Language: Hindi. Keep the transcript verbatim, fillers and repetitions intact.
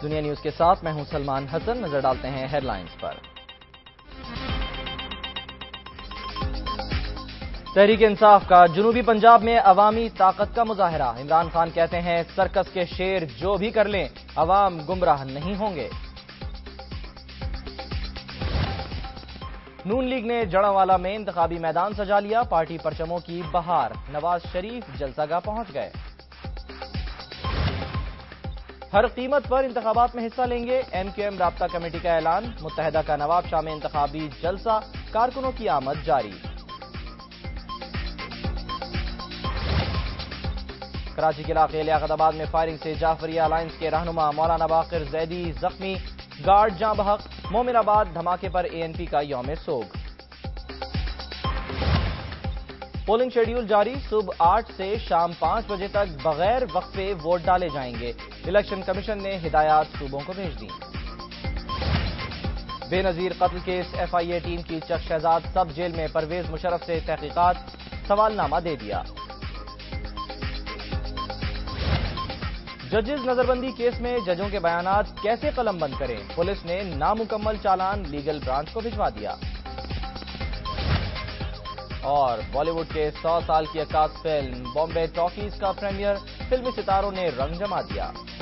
दुनिया न्यूज के साथ मैं हूं सलमान हसन। नजर डालते हैं हेडलाइंस पर। तहरीक इंसाफ का जुनूबी पंजाब में अवामी ताकत का मुजाहरा। इमरान खान कहते हैं सर्कस के शेर जो भी कर लें अवाम गुमराह नहीं होंगे। नून लीग ने जड़ावाला में इंतखाबी मैदान सजा लिया। पार्टी परचमों की बहार। नवाज शरीफ जलसागाह पहुंच गए। हर कीमत पर इंतखाबात में हिस्सा लेंगे। एम क्यू एम राब्ता कमेटी का ऐलान। मुत्तहदा का नवाब शाह में इंतखाबी जलसा। कारकुनों की आमद जारी। कराची के इलाके लियाकताबाद में फायरिंग से जाफरिया अलायंस के रहनुमा मौलाना बाकिर जैदी जख्मी। गार्ड जां बहक। मोमिनाबाद धमाके पर ए एन पी का यौम सोग। पोलिंग शेड्यूल जारी। सुबह आठ से शाम पांच बजे तक बगैर वक्फे वोट डाले जाएंगे। इलेक्शन कमीशन ने हिदायत सूबों को भेज दी। बेनजीर कत्ल केस एफ आई ए टीम की चक शहजाद सब जेल में परवेज मुशर्रफ से तहकीकात। सवालनामा दे दिया। जजेस नजरबंदी केस में जजों के बयानात कैसे कलमबंद करें। पुलिस ने नामुकम्मल चालान लीगल ब्रांच को भिजवा दिया। और बॉलीवुड के सौ साल की अक्कास फिल्म बॉम्बे टॉकीज का प्रीमियर। फिल्मी सितारों ने रंग जमा दिया।